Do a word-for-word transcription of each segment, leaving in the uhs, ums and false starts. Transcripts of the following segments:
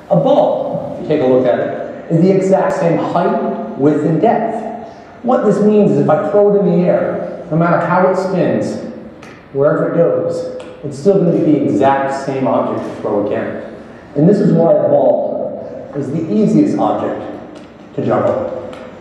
A ball, if you take a look at it, is the exact same height, width, and depth. What this means is if I throw it in the air, no matter how it spins, wherever it goes, it's still going to be the exact same object to throw again. And this is why a ball is the easiest object to juggle.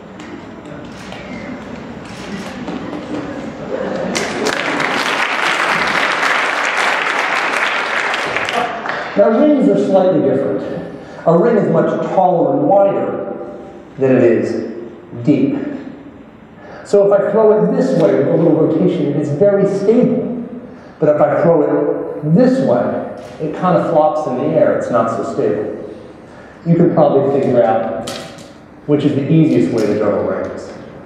Now, rings are slightly different. A ring is much taller and wider than it is deep. So if I throw it this way with a little rotation, it is very stable. But if I throw it this way, it kind of flops in the air. It's not so stable. You can probably figure out which is the easiest way to juggle rings.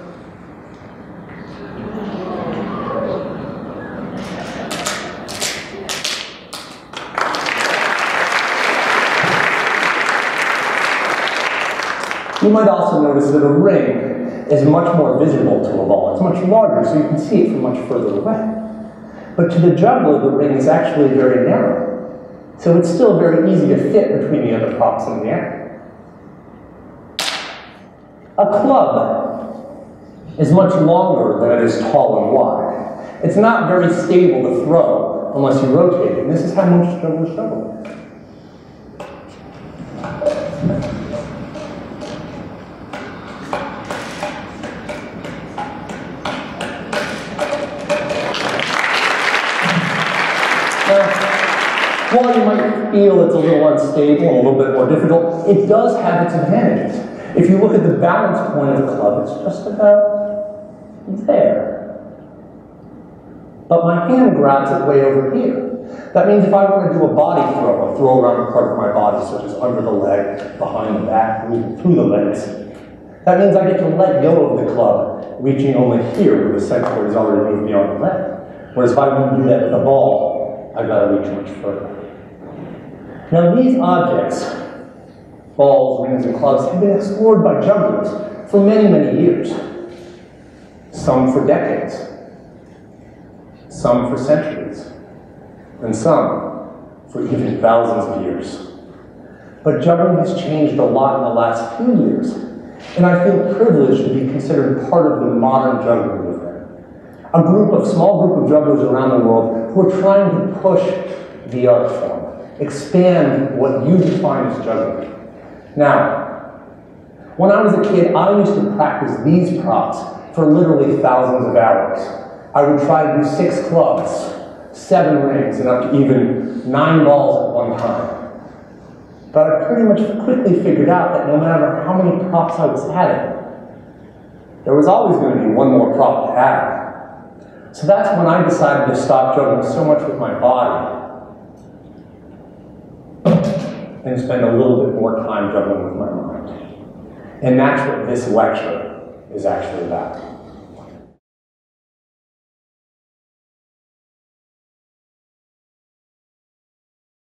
You might also notice that a ring is much more visible to a ball. It's much larger, so you can see it from much further away. But to the juggler, the ring is actually very narrow. So it's still very easy to fit between the other props in the air. A club is much longer than it is tall and wide. It's not very stable to throw unless you rotate it. And this is how most jugglers juggle. While you might feel it's a little unstable and a little bit more difficult, it does have its advantages. If you look at the balance point of the club, it's just about there. But my hand grabs it way over here. That means if I want to do a body throw, a throw around a part of my body, such as under the leg, behind the back, through the legs, that means I get to let go of the club, reaching only here where the center cord is already moved beyond the leg. Whereas if I want to do that with a ball, I've got to reach much further. Now these objects, balls, rings, and clubs, have been explored by jugglers for many, many years. Some for decades, some for centuries, and some for even thousands of years. But juggling has changed a lot in the last few years, and I feel privileged to be considered part of the modern juggling movement. A group of, small group of jugglers around the world who are trying to push the art form, expand what you define as juggling. Now, when I was a kid, I used to practice these props for literally thousands of hours. I would try to do six clubs, seven rings, and up to even nine balls at one time. But I pretty much quickly figured out that no matter how many props I was adding, there was always going to be one more prop to add. So that's when I decided to stop juggling so much with my body and spend a little bit more time juggling with my mind. And that's what this lecture is actually about.